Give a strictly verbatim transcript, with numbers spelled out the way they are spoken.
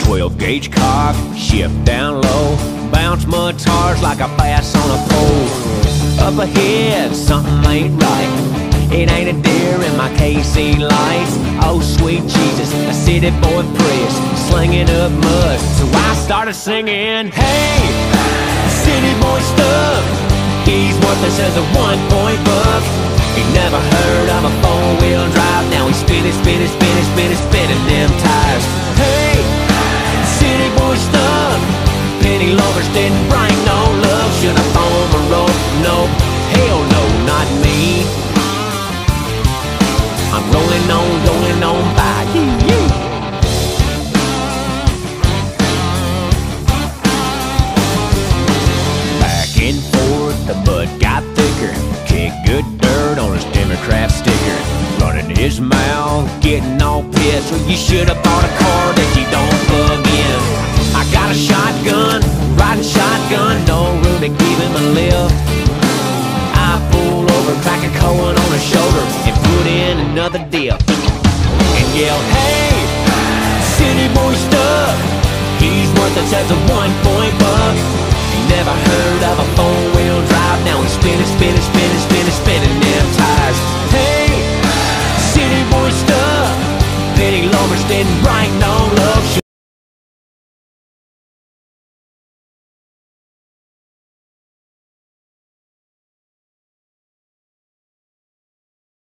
twelve gauge cock, shift down low, bounce mud tars like a bass on a pole. Up ahead, something ain't right. It ain't a deer in my K C lights. Oh sweet Jesus, a city boy priest, slinging up mud. So I started singing, hey, city boy stuff. He's worthless as a one-point buck. He never heard of a four-wheel drive. Now he's spinning, spinning, spinning, spinning, spinning them tires. Hey, city boy stuff. Penny loafers didn't bring no love. Should I phone a rope? No, hell no, not me. I'm rolling on, rolling on by. Back and forth, the mud got thicker. Kick good dirt on his Democrat sticker. Running his mouth, getting all pissed. Well, you should have bought a car that you don't plug in. I got a shotgun, riding shotgun, no room to give him a lift. I pull over, crack a Cohen on his shoulder, and put in another dip. And yell, hey, city boy stuff. He's worthless as a one-point buck. He never